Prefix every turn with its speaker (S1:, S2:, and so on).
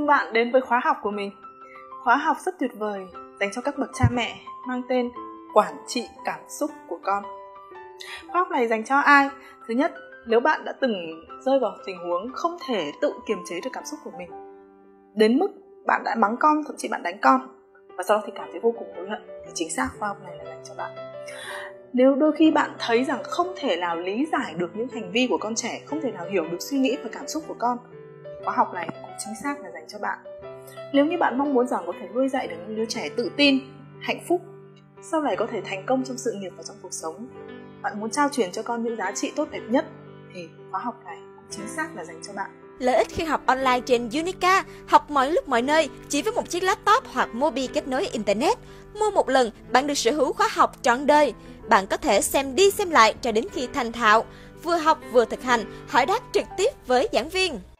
S1: bạn đến với khóa học của mình. Khóa học rất tuyệt vời dành cho các bậc cha mẹ mang tên Quản trị cảm xúc của con. Khóa học này dành cho ai? Thứ nhất, nếu bạn đã từng rơi vào tình huống không thể tự kiềm chế được cảm xúc của mình, đến mức bạn đã mắng con, thậm chí bạn đánh con, và sau đó thì cảm thấy vô cùng hối hận, thì chính xác khóa học này là dành cho bạn. Nếu đôi khi bạn thấy rằng không thể nào lý giải được những hành vi của con trẻ, không thể nào hiểu được suy nghĩ và cảm xúc của con, khóa học này cũng chính xác là dành cho bạn. Nếu như bạn mong muốn rằng có thể nuôi dạy được những đứa trẻ tự tin, hạnh phúc, sau này có thể thành công trong sự nghiệp và trong cuộc sống, bạn muốn trao truyền cho con những giá trị tốt đẹp nhất, thì khóa học này cũng chính xác là dành cho bạn.
S2: Lợi ích khi học online trên Unica, học mọi lúc mọi nơi chỉ với một chiếc laptop hoặc Mobi kết nối Internet. Mua một lần, bạn được sở hữu khóa học trọn đời. Bạn có thể xem đi xem lại cho đến khi thành thạo, vừa học vừa thực hành, hỏi đáp trực tiếp với giảng viên.